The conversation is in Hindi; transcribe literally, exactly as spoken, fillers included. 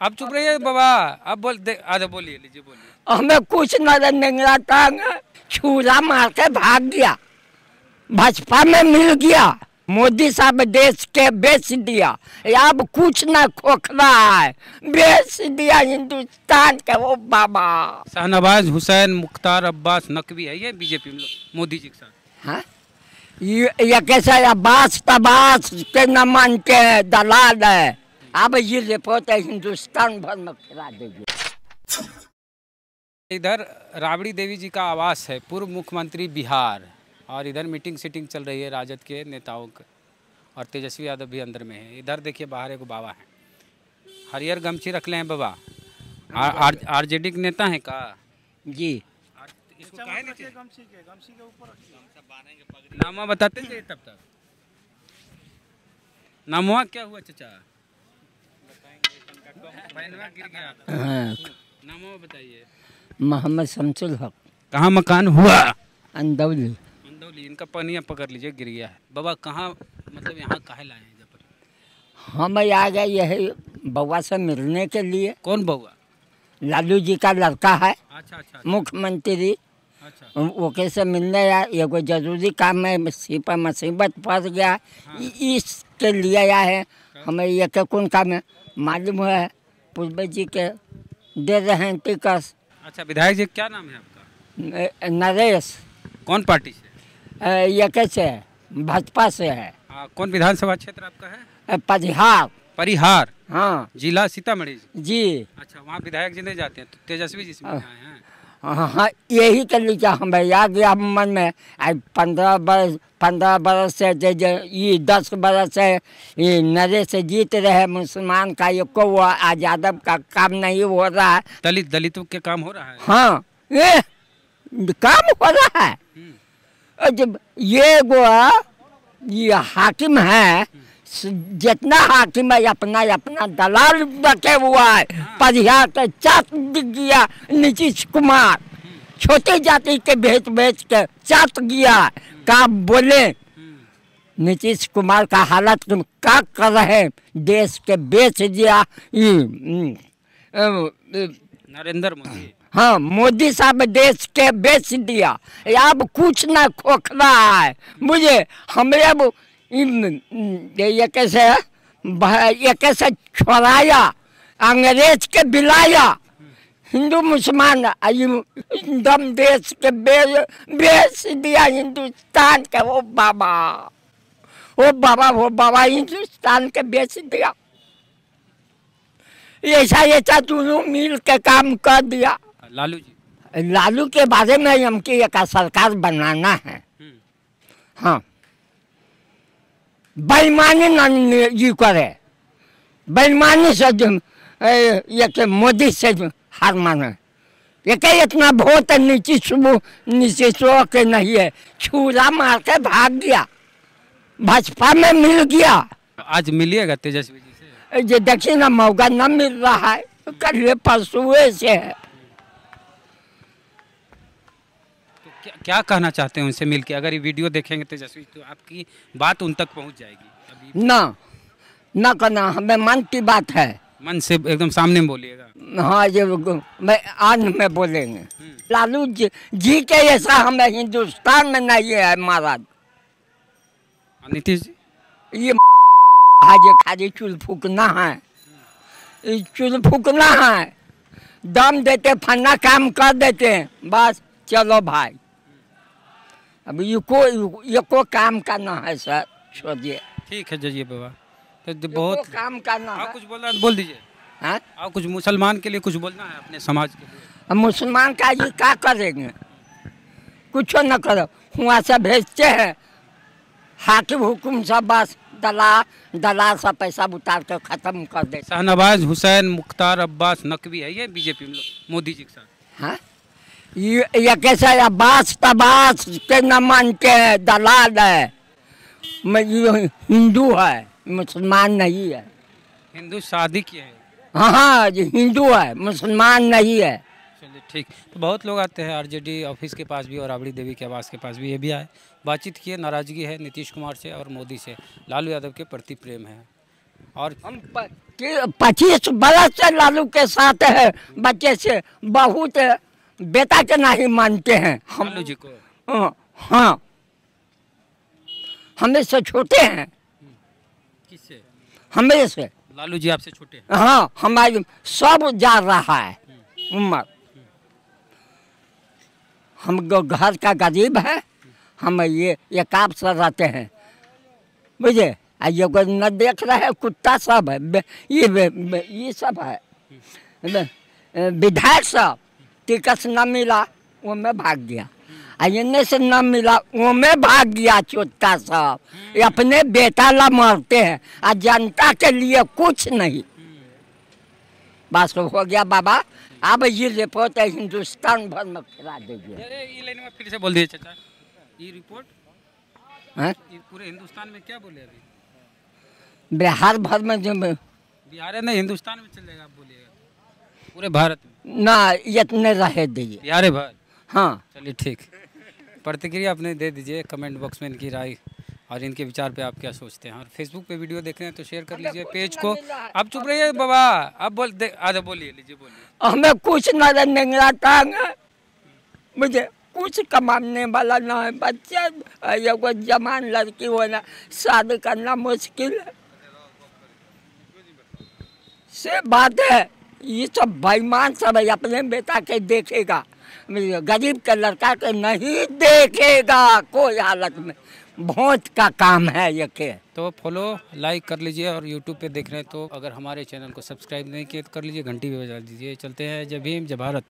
अब चुप रहिए बाबा, अब बोल दे, आधा बोलिए, लीजिए बोलिए। हमें कुछ नजर नहीं आता, छुरा मार के भाग गया, भाजपा में मिल गया, मोदी साहब देश के बेच दिया, अब कुछ ना खोखला है, बेच दिया हिंदुस्तान के। वो बाबा शाहनवाज हुसैन, मुख्तार अब्बास नकवी है ये बीजेपी में मोदी जी के साथ। हाँ, ये, ये कैसा अब्बास तबास के न मानते हैं, दलाल है। अब ये रिपोर्ट है हिंदुस्तान भर में फैला देगी। इधर राबड़ी देवी जी का आवास है, पूर्व मुख्यमंत्री बिहार, और इधर मीटिंग सीटिंग चल रही है राजद के नेताओं का, और तेजस्वी यादव भी अंदर में है। इधर देखिए बाहर एक बाबा है, हरियर गमछी रख ले हैं बाबा, आरजेडी के नेता हैं का जी। इसको काहे नीचे गमछी के गमछी के ऊपर नामा बताते थे तब तक। नामुआ क्या हुआ चाचा? गिर गया। हाँ। नामुआ बताइए। मोहम्मद शमसुल हक। कहाँ मकान हुआ? अंदौली। अंदौली। इनका पनिया पकड़ लीजिए, गिर गया है। बाबा कहाँ, मतलब यहाँ काहे लाए हैं? जब हम आ गए यही बउआ से मिलने के लिए। कौन बउआ? लालू जी का लड़का है। अच्छा अच्छा। मुख्यमंत्री। अच्छा। वो कैसे मिलने आया, एगो जरूरी काम में सिपा मुसीबत फंस गया। हाँ। इसके लिए आया है। हमें ये के कौन काम है मालूम है, पूर्व जी के दे रहे हैं टिकट। अच्छा, विधायक जी क्या नाम है आपका? नरेश। कौन पार्टी से? ये कैसे है, भाजपा से है। आ, कौन विधानसभा क्षेत्र आपका है? परिहार। परिहार, हाँ, जिला सीतामढ़ी जी। अच्छा, वहाँ विधायक जी नहीं जाते हैं, तो तेजस्वी जी से मिलने आए हैं। हाँ हाँ, यही कर लीजिए। हमें आ गया मन में, आज पंद्रह बरस पंद्रह बरस से जे जे ये दस बरस से ये नरे से जीत रहे मुसलमान का, ये को आज यादव का काम नहीं हो रहा है। दलित दलितों के काम हो रहा है। हाँ, ये काम हो रहा है। जब ये वो ये हाकिम है, जितना हाकिम है अपना अपना दलाल रखे हुआ है। परिहार के चाट दिख गया नीतीश कुमार, छोटी जाति के भेज भेज के चाट गया। का बोले नीतीश कुमार का हालत क्या कर रहे, देश के बेच दिया नरेंद्र मोदी। हाँ, मोदी साहब देश के बेच दिया, अब कुछ ना खोखला है। मुझे हमें अब ये कैसे ये कैसे छोड़ाया, अंग्रेज के बिलाया, हिंदू मुसलमान दम देश के बेच बेच दिया हिंदुस्तान के। वो बाबा वो बाबा वो बाबा हिंदुस्तान के बेच दिया। ऐसा ऐसा दोनों मिल के काम कर दिया। लालू जी, लालू के बारे में हमकी एक सरकार बनाना है। हाँ, बेईमानी न जी करे, बेईमानी से ये के मोदी से हार माने। ये के इतना बहुत नीतीश नीतीश के नहीं है, छुरा मार के भाग गया, भाजपा में मिल गया। आज मिलिएगा तेजस्वी जी से? ये देखिए ना, मौका न मिल रहा है, कल परसुए से है। क्या, क्या कहना चाहते हैं उनसे मिलके? अगर ये वीडियो देखेंगे तेजस्वी तो आपकी बात उन तक पहुंच जाएगी। अभी ना ना करना, हमें मन की बात है, मन से एकदम सामने बोलिएगा। हाँ, ये मैं आज में बोलेंगे। लालू जी, जी के ऐसा हमें हिंदुस्तान में नहीं है महाराज। नीतीश जी, ये खाजे खाजे चूल फूकना है, चूल फूकना है, दम देते फन्ना काम कर देते हैं, बस चलो भाई। अब ये को ये को काम करना है सर, छोड़िए। ठीक है जाइए बाबा, तो बहुत काम करना है। कुछ बोलना बोल दीजिए। हाँ, और कुछ मुसलमान के लिए कुछ बोलना है, अपने समाज के लिए। मुसलमान का ये क्या करेंगे, कुछ न करो, वहाँ से भेजते हैं हाकिम हुकुम सब, बस दलाल दलाल सब पैसा उतार कर खत्म कर दे। शाहनवाज हुसैन, मुख्तार अब्बास नकवी है ये बीजेपी में मोदी जी के साथ। हाँ, ये, ये कैसे अब्बास तबास के न मानते हैं, दलाल है। हिंदू है, मुसलमान नहीं है। हिंदू शादी किए हैं। हाँ हाँ, हिंदू है, मुसलमान नहीं है। चलिए ठीक। तो बहुत लोग आते हैं आरजेडी ऑफिस के पास भी और राबड़ी देवी के आवास के पास भी, ये भी आए, बातचीत किए। नाराजगी है नीतीश कुमार से और मोदी से, लालू यादव के प्रति प्रेम है। और हम पच्चीस बरस से लालू के साथ है, बच्चे से बहुत बेटा के नहीं मानते हैं हम। लालू जी को हाँ, हाँ हमें से छोटे हैं। किससे? हमें से। लालू जी आपसे छोटे हैं? हाँ हमारी सब जा रहा है उम्र। हम घर का गरीब है, हम ये ये काम से रहते हैं बुझे। ये कोई न देख रहे हैं कुत्ता सब है, ये ये सब है विधायक सब। टिकट न मिला वो में भाग गया, इन्हें से न मिला वो में भाग गया चोटा सब। ये अपने बेटा ला मारते हैं और जनता के लिए कुछ नहीं। बस हो गया बाबा। अब ये रिपोर्ट हिंदुस्तान भर में फैला दीजिए। ये लाइन में फिर से बोल दिए चाचा, ये रिपोर्ट है ये पूरे हिंदुस्तान में क्या बोले अभी? बिहार भर में जो बिहार में हिंदुस्तान में चल जाएगा, आप बोलिएगा पूरे भारत में ना इतने रहे दीजिए। बिहार भर? हाँ चलिए ठीक। प्रतिक्रिया अपने दे दीजिए कमेंट बॉक्स में, इनकी राय और इनके विचार पे आप क्या सोचते हैं। और फेसबुक पे वीडियो देख रहे हैं तो शेयर कर लीजिए पेज को। आप चुप रहिए बाबा, आप बोल दे आधा बोलिए, लीजिए बोलिए। हमें कुछ न निगराता है, मुझे कुछ कमाने वाला ना है। बच्चा एगो जवान लड़की होना, शादी करना मुश्किल है से बात है। ये सब बेईमान सब है, अपने बेटा के देखेगा, गरीब के लड़का के नहीं देखेगा कोई हालत में। भोट का काम है ये के। तो फॉलो लाइक कर लीजिए और यूट्यूब पे देख रहे हैं तो अगर हमारे चैनल को सब्सक्राइब नहीं किए तो कर लीजिए, घंटी भी बजा दीजिए। चलते हैं। जय भीम, जय भारत।